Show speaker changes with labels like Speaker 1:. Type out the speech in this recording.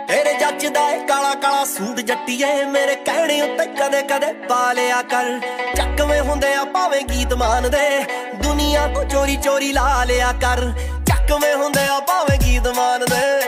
Speaker 1: तेरे जचदा है काला काला सूट जट्टीए, मेरे कहने उत्ते कदे कदे पा लिया कर। चकवे हुंदे आ भावें गीत मान दे, दुनिया को चोरी चोरी ला लिया कर। चकवे हुंदे आ भावें गीत मान दे,